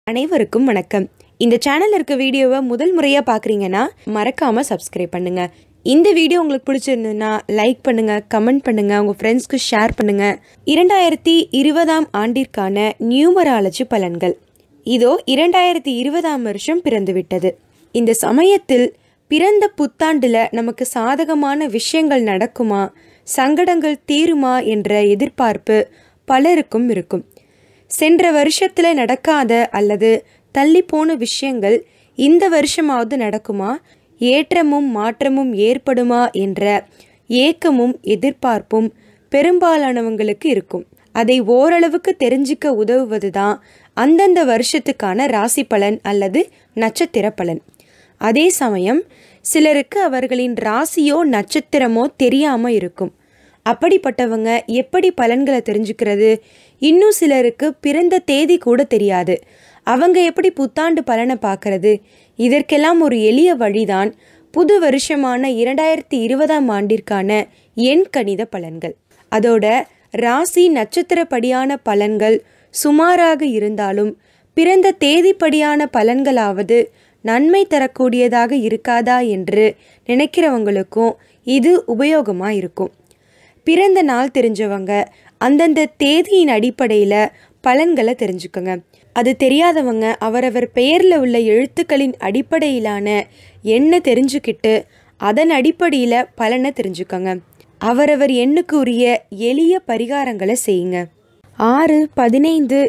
அனைவருக்கும் வணக்கம். இந்த சேனல்ல இருக்க வீடியோவை முதல் முறையாக பார்க்குறீங்கன்னா மறக்காமல் சப்ஸ்கிரைப் பண்ணுங்கள். இந்த வீடியோ உங்களுக்கு பிடிச்சிருந்ததுன்னா லைக் பண்ணுங்கள், கமெண்ட் பண்ணுங்கள், உங்கள் ஃப்ரெண்ட்ஸ்க்கு ஷேர் பண்ணுங்கள். 2020 ஆண்டிற்கான நியூமராலஜி பலன்கள் இதோ 2020 வருஷம் பிறந்துவிட்டது. இந்த சமயத்தில் பிறந்த புத்தாண்டில் நமக்கு சாதகமான விஷயங்கள் நடக்குமா, சங்கடங்கள் தீருமா என்ற எதிர்பார்ப்பு பலருக்கும் இருக்கும். சென்ற வருஷத்தில் நடக்காத அல்லது தள்ளி போன விஷயங்கள் இந்த வருஷமாவது நடக்குமா, ஏற்றமும் மாற்றமும் ஏற்படுமா என்ற ஏக்கமும் எதிர்பார்ப்பும் பெரும்பாலானவங்களுக்கு இருக்கும். அதை ஓரளவுக்கு தெரிஞ்சிக்க உதவுவது தான் அந்தந்த வருஷத்துக்கான ராசி பலன் அல்லது நட்சத்திர பலன். அதே சமயம் சிலருக்கு அவர்களின் ராசியோ நட்சத்திரமோ தெரியாமல் இருக்கும். அப்படிப்பட்டவங்க எப்படி பலன்களை தெரிஞ்சுக்கிறது? இன்னும் சிலருக்கு பிறந்த தேதி கூட தெரியாது. அவங்க எப்படி புத்தாண்டு பலனை பார்க்கறது? இதற்கெல்லாம் ஒரு எளிய வழிதான் புது வருஷமான 2020 ஆண்டிற்கான எண் கணித பலன்கள். அதோட ராசி நட்சத்திரப்படியான பலன்கள் சுமாராக இருந்தாலும் பிறந்த தேதிப்படியான பலன்களாவது நன்மை தரக்கூடியதாக இருக்காதா என்று நினைக்கிறவங்களுக்கும் இது உபயோகமாக இருக்கும். பிறந்த நாள் தெரிஞ்சவங்க அந்தந்த தேதியின் அடிப்படையில் பலன்களை தெரிஞ்சுக்கோங்க. அது தெரியாதவங்க அவரவர் பெயரில் உள்ள எழுத்துக்களின் அடிப்படையிலான எண்ணை தெரிஞ்சுக்கிட்டு அதன் அடிப்படையில் பலனை தெரிஞ்சுக்கோங்க. அவரவர் எண்ணுக்கு உரிய எளிய பரிகாரங்களை செய்யுங்க. 6, 15,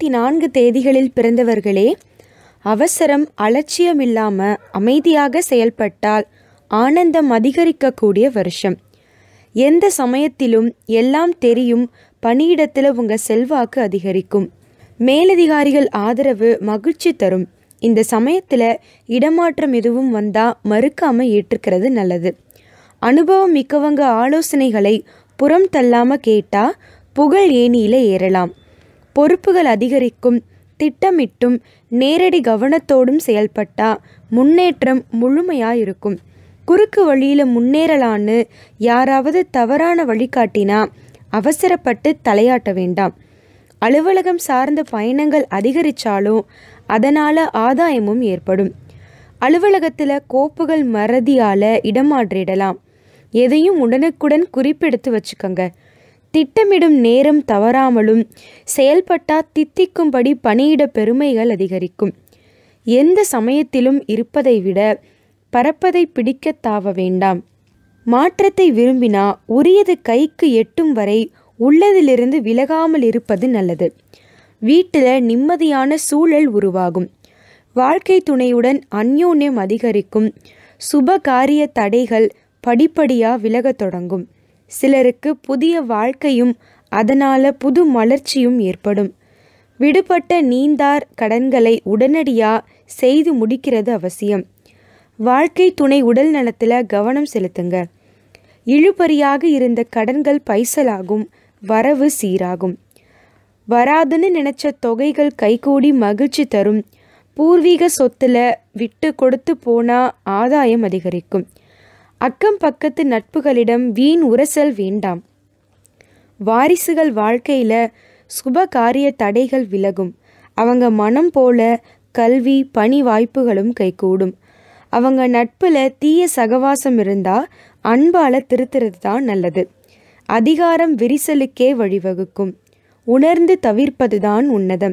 24 தேதிகளில் பிறந்தவர்களே, அவசரம் அலட்சியம் இல்லாமல் அமைதியாக செயல்பட்டால் ஆனந்தம் அதிகரிக்கக்கூடிய வருஷம். எந்த சமயத்திலும் எல்லாம் தெரியும் பணியிடத்தில் உங்கள் செல்வாக்கு அதிகரிக்கும். மேலதிகாரிகள் ஆதரவு மகிழ்ச்சி தரும். இந்த சமயத்தில் இடமாற்றம் எதுவும் வந்தால் மறுக்காமல் ஏற்றுக்கிறது நல்லது. அனுபவம் மிக்கவங்க ஆலோசனைகளை புறம் தள்ளாமல் கேட்டால் புகழ் ஏணியில் ஏறலாம். பொறுப்புகள் அதிகரிக்கும். திட்டமிட்டும் நேரடி கவனத்தோடும் செயல்பட்டால் முன்னேற்றம் முழுமையாக இருக்கும். குறுக்கு வழியில் முன்னேறலான்னு யாராவது தவறான வழிகாட்டினா அவசரப்பட்டு தலையாட்ட வேண்டாம். அலுவலகம் சார்ந்த பயணங்கள் அதிகரித்தாலும் அதனால் ஆதாயமும் ஏற்படும். அலுவலகத்தில் கோப்புகள் மறதியால் இடமாற்றிடலாம். எதையும் உடனுக்குடன் குறிப்பெடுத்து வச்சுக்கோங்க. திட்டமிடும் நேரம் தவறாமலும் செயல்பட்டால் தித்திக்கும்படி பணியிட பெருமைகள் அதிகரிக்கும். எந்த சமயத்திலும் இருப்பதை விட பறப்பதை பிடிக்க தாவ வேண்டாம். மாற்றத்தை விரும்பினா உரியது கைக்கு எட்டும் வரை உள்ளதிலிருந்து விலகாமல் இருப்பது நல்லது. வீட்டில் நிம்மதியான சூழல் உருவாகும். வாழ்க்கை துணையுடன் அந்யோன்யம் அதிகரிக்கும். சுப காரிய தடைகள் படிப்படியாக விலகத் தொடங்கும். சிலருக்கு புதிய வாழ்க்கையும் அதனால் புது மலர்ச்சியும் ஏற்படும். விடுபட்ட நீந்தார் கடன்களை உடனடியாக செய்து முடிக்கிறது அவசியம். வாழ்க்கை துணை உடல் நலத்தில் கவனம் செலுத்துங்க. இழுபறியாக இருந்த கடன்கள் பைசலாகும். வரவு சீராகும். வராதுன்னு நினச்ச தொகைகள் கைகூடி மகிழ்ச்சி தரும். பூர்வீக சொத்தில் விட்டு கொடுத்து போனால் ஆதாயம் அதிகரிக்கும். அக்கம் பக்கத்து நட்புகளிடம் வீண் உரசல் வேண்டாம். வாரிசுகள் வாழ்க்கையில் சுப காரிய தடைகள் விலகும். அவங்க மனம் போல கல்வி பணி வாய்ப்புகளும் கைகூடும். அவங்க நட்பில் தீய சகவாசம் இருந்தால் அன்பால் திருத்துறது தான் நல்லது. அதிகாரம் விரிசலுக்கே வழிவகுக்கும். உணர்ந்து தவிர்ப்பது தான் உன்னதம்.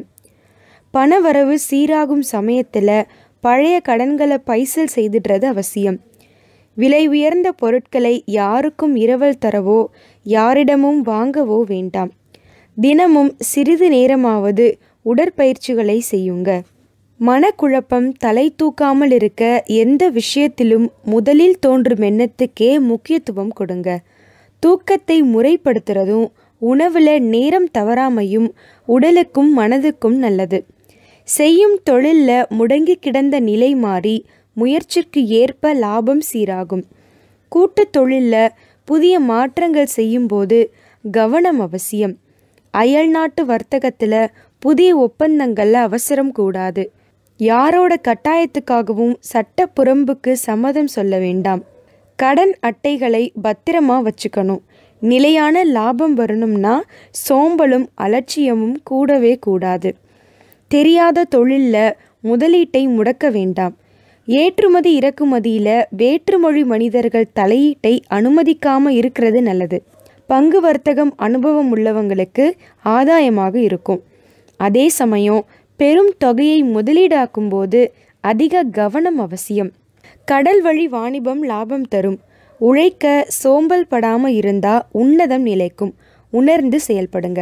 பணவரவு சீராகும் சமயத்தில் பழைய கடன்களை பைசல் செய்துடுறது அவசியம். விலை உயர்ந்த பொருட்களை யாருக்கும் இரவல் தரவோ யாரிடமும் வாங்கவோ வேண்டாம். தினமும் சிறிது நேரமாவது உடற்பயிற்சிகளை செய்யுங்க. மனக்குழப்பம் தலை தூக்காமல் இருக்க எந்த விஷயத்திலும் முதலில் தோன்றும் எண்ணத்துக்கே முக்கியத்துவம் கொடுங்க. தூக்கத்தை முறைப்படுத்துறதும் உணவில் நேரம் தவறாமையும் உடலுக்கும் மனதுக்கும் நல்லது. செய்யும் தொழிலில் முடங்கி கிடந்த நிலை மாறி முயற்சிக்கு ஏற்ப லாபம் சீராகும். கூட்டு தொழிலில் புதிய மாற்றங்கள் செய்யும்போது கவனம் அவசியம். அயல்நாட்டு வர்த்தகத்தில் புதிய ஒப்பந்தங்களில் அவசரம் கூடாது. யாரோட கட்டாயத்துக்காகவும் சட்ட புறம்புக்கு சம்மதம் சொல்ல வேண்டாம். கடன் அட்டைகளை பத்திரமா வச்சுக்கணும். நிலையான லாபம் வரணும்னா சோம்பலும் அலட்சியமும் கூடவே கூடாது. தெரியாத தொழிலில் முதலீட்டை முடக்க வேண்டாம். ஏற்றுமதி இறக்குமதியில் வேற்றுமொழி மனிதர்கள் தலையீட்டை அனுமதிக்காமல் இருக்கிறது நல்லது. பங்கு வர்த்தகம் அனுபவம் உள்ளவங்களுக்கு ஆதாயமாக இருக்கும். அதே சமயம் பெரும் தொகையை முதலீடாக்கும் போது அதிக கவனம் அவசியம். கடல் வழி வாணிபம் லாபம் தரும். உழைக்க சோம்பல் படாமல் இருந்தால் உன்னதம் நிலைக்கும். உணர்ந்து செயல்படுங்க.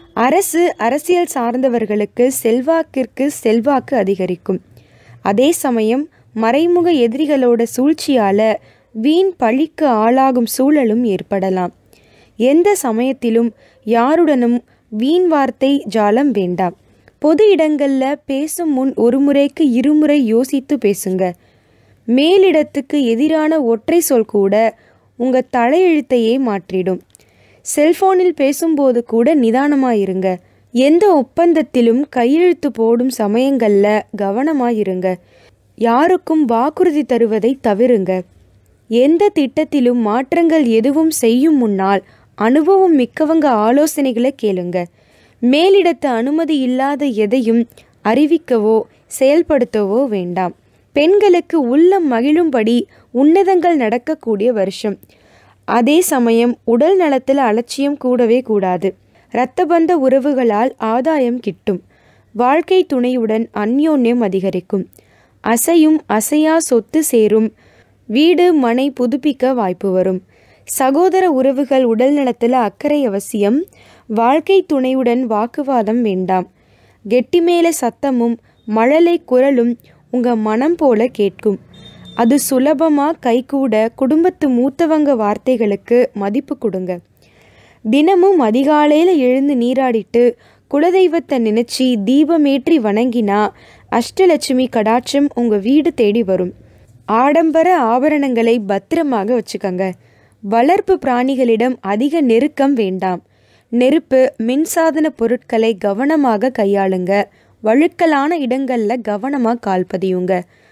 அரசியல் சார்ந்தவர்களுக்கு செல்வாக்கிற்கு செல்வாக்கு அதிகரிக்கும். அதே சமயம் மறைமுக எதிரிகளோட சூழ்ச்சியால் வீண் பழிக்கு ஆளாகும் சூழலும் ஏற்படலாம். எந்த சமயத்திலும் யாருடனும் வீண் வார்த்தை ஜாலம் வேண்டாம். பொது இடங்களில் பேசும் முன் ஒரு முறைக்கு இருமுறை யோசித்து பேசுங்க. மேலிடத்துக்கு எதிரான ஒற்றை சொல் கூட உங்கள் தலையெழுத்தையே மாற்றிடும். செல்போனில் பேசும்போது கூட நிதானமாயிருங்க. எந்த ஒப்பந்தத்திலும் கையெழுத்து போடும் சமயங்களில் கவனமாயிருங்க. யாருக்கும் வாக்குறுதி தருவதை தவிருங்க. எந்த திட்டத்திலும் மாற்றங்கள் எதுவும் செய்யும் முன்னால் அனுபவம் மிக்கவங்க ஆலோசனைகளை கேளுங்க. மேலிடத்து அனுமதி இல்லாத எதையும் அறிவிக்கவோ செயல்படுத்தவோ வேண்டாம். பெண்களுக்கு உள்ளம் மகிழும்படி உன்னதங்கள் நடக்கக்கூடிய வருஷம். அதே சமயம் உடல் நலத்தில் அலட்சியம் கூடவே கூடாது. இரத்தபந்த உறவுகளால் ஆதாயம் கிட்டும். வாழ்க்கை துணையுடன் அந்யோன்யம் அதிகரிக்கும். அசையும் அசையா சொத்து சேரும். வீடு மனை புதுப்பிக்க வாய்ப்பு வரும். சகோதர உறவுகள் உடல் நலத்தில் அக்கறை அவசியம். வாழ்க்கை துணையுடன் வாக்குவாதம் வேண்டாம். கெட்டி மேலே சத்தமும் மழலை குரலும் உங்கள் மனம் போல கேட்கும். அது சுலபமாக கைகூட குடும்பத்து மூத்தவங்க வார்த்தைகளுக்கு மதிப்பு கொடுங்க. தினமும் அதிகாலையில் எழுந்து நீராடிட்டு குலதெய்வத்தை நினச்சி தீபமேற்றி வணங்கினா அஷ்டலட்சுமி கடாட்சம் உங்கள் வீடு தேடி வரும். ஆடம்பர ஆபரணங்களை பத்திரமாக வச்சுக்கோங்க. வளர்ப்பு பிராணிகளிடம் அதிக நெருக்கம் வேண்டாம். நெருப்பு மின்சாதன பொருட்களை கவனமாக கையாளுங்க. வழுக்கலான இடங்களில் கவனமாக கால் பதியுங்க.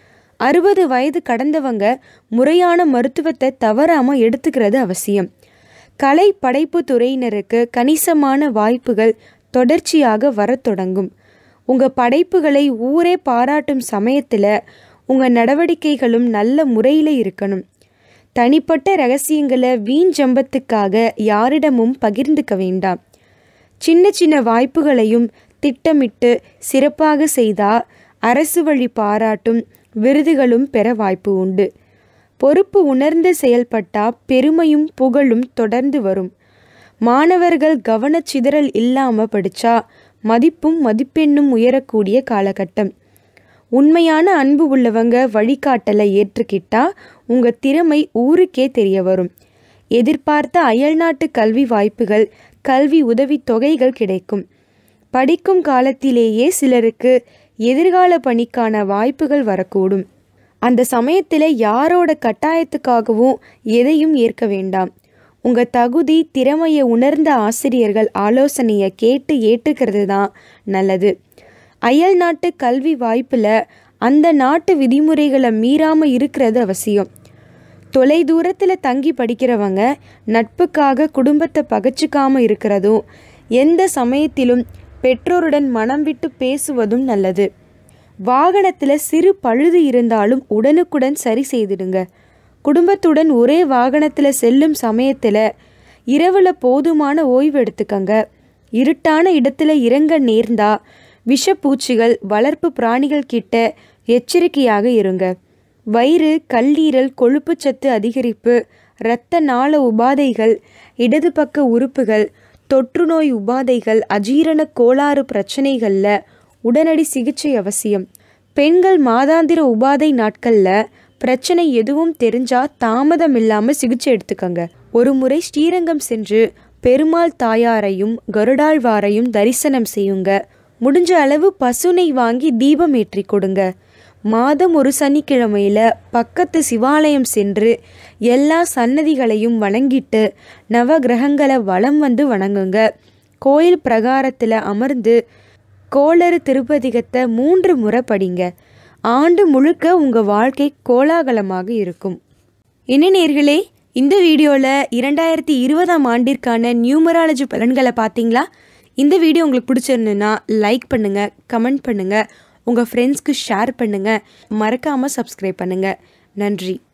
60 வயது கடந்தவங்க முறையான மருத்துவத்தை தவறாமல் எடுத்துக்கிறது அவசியம். கலை படைப்பு துறையினருக்கு கணிசமான வாய்ப்புகள் தொடர்ச்சியாக வரத் தொடங்கும். உங்கள் படைப்புகளை ஊரே பாராட்டும் சமயத்தில் உங்கள் நடவடிக்கைகளும் நல்ல முறையில் இருக்கணும். தனிப்பட்ட ரகசியங்களை வீண் ஜம்பத்துக்காக யாரிடமும் பகிர்ந்துக்க வேண்டாம். சின்ன சின்ன வாய்ப்புகளையும் திட்டமிட்டு சிறப்பாக செய்தால் அரசு வழி பாராட்டும் விருதுகளும் பெற வாய்ப்பு உண்டு. பொறுப்பு உணர்ந்து செயல்பட்டால் பெருமையும் புகழும் தொடர்ந்து வரும். மாணவர்கள் கவனச்சிதறல் இல்லாமல் படித்தா மதிப்பும் மதிப்பெண்ணும் உயரக்கூடிய காலகட்டம். உண்மையான அன்பு உள்ளவங்க வழிகாட்டலை ஏற்றுக்கிட்டா உங்கள் திறமை ஊருக்கே தெரிய வரும். எதிர்பார்த்த அயல்நாட்டு கல்வி வாய்ப்புகள், கல்வி உதவித் தொகைகள் கிடைக்கும். படிக்கும் காலத்திலேயே சிலருக்கு எதிர்கால பணிக்கான வாய்ப்புகள் வரக்கூடும். அந்த சமயத்தில் யாரோட கட்டாயத்துக்காகவும் எதையும் ஏற்க வேண்டாம். உங்கள் தகுதி திறமையை உணர்ந்த ஆசிரியர்கள் ஆலோசனையை கேட்டு ஏற்றுக்கிறது தான் நல்லது. அயல் நாட்டு கல்வி வாய்ப்பில் அந்த நாட்டு விதிமுறைகளை மீறாமல் இருக்கிறது அவசியம். தொலை தூரத்தில் தங்கி படிக்கிறவங்க நட்புக்காக குடும்பத்தை பகைச்சிக்காமல் இருக்கிறதும், எந்த சமயத்திலும் பெற்றோருடன் மனம் விட்டு பேசுவதும் நல்லது. வாகனத்தில் சிறு பழுது இருந்தாலும் உடனுக்குடன் சரி செய்திடுங்க. குடும்பத்துடன் ஒரே வாகனத்தில் செல்லும் சமயத்தில் இரவில் போதுமான ஓய்வு எடுத்துக்கங்க. இருட்டான இடத்துல இறங்க நேர்ந்தா விஷப்பூச்சிகள், வளர்ப்பு பிராணிகள் கிட்ட எச்சரிக்கையாக இருங்க. வயிறு, கல்லீரல், கொழுப்புச்சத்து அதிகரிப்பு, இரத்த நாள உபாதைகள், இடது பக்க உறுப்புகள், தொற்றுநோய் உபாதைகள், அஜீரண கோளாறு பிரச்சனைகளில் உடனடி சிகிச்சை அவசியம். பெண்கள் மாதாந்திர உபாதை நாட்களில் பிரச்சனை எதுவும் தெரிஞ்சால் தாமதம் இல்லாமல் சிகிச்சை எடுத்துக்கங்க. ஒரு முறை ஸ்ரீரங்கம் சென்று பெருமாள் தாயாரையும் கருடாழ்வாரையும் தரிசனம் செய்யுங்க. முடிஞ்ச அளவு பசுனை வாங்கி தீபம் ஏற்றி கொடுங்க. மாதம் ஒரு சனிக்கிழமையில் பக்கத்து சிவாலயம் சென்று எல்லா சன்னதிகளையும் வணங்கிட்டு நவகிரகங்களை வலம் வந்து வணங்குங்க. கோயில் பிரகாரத்தில் அமர்ந்து கோளறு திருப்பதிகத்தை 3 முறை படிங்க. ஆண்டு முழுக்க உங்கள் வாழ்க்கை கோலாகலமாக இருக்கும். என்ன நேர்களே, இந்த வீடியோவில் 2020ஆம் ஆண்டிற்கான நியூமராலஜி பலன்களை பார்த்தீங்களா? இந்த வீடியோ உங்களுக்கு பிடிச்சிருந்துன்னா லைக் பண்ணுங்கள், கமெண்ட் பண்ணுங்கள், உங்கள் ஃப்ரெண்ட்ஸ்க்கு ஷேர் பண்ணுங்கள், மறக்காமல் சப்ஸ்கிரைப் பண்ணுங்கள். நன்றி.